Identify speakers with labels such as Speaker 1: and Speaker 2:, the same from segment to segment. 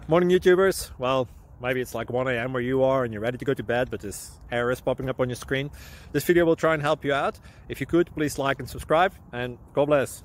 Speaker 1: Morning YouTubers. Well, maybe it's like 1 a.m. where you are and you're ready to go to bed, but this error is popping up on your screen. This video will try and help you out. If you could, please like and subscribe, and God bless.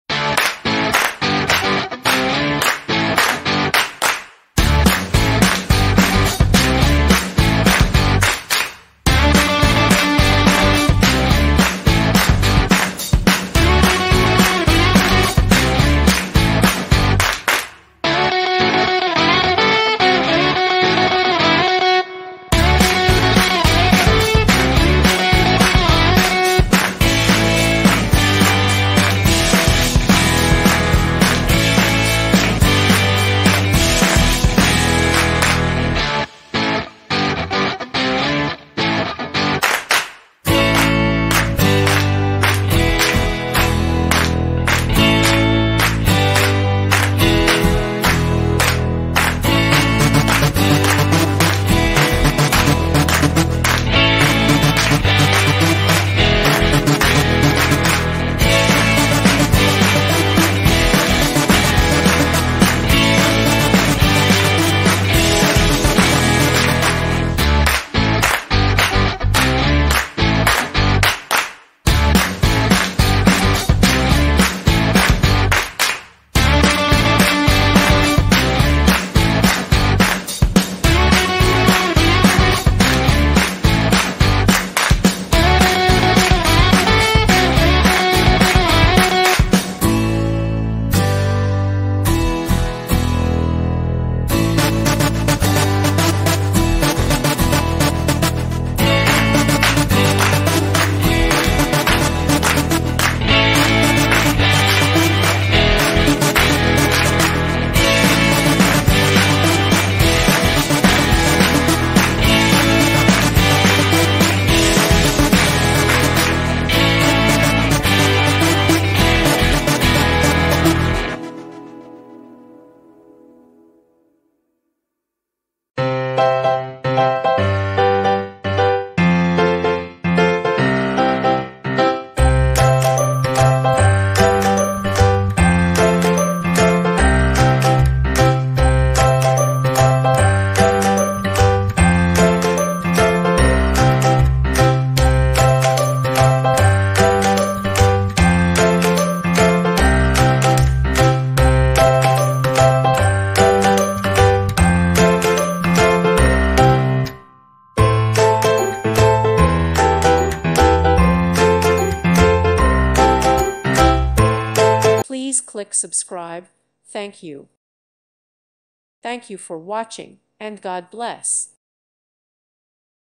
Speaker 2: Please click subscribe. Thank you. Thank you for watching, and God bless.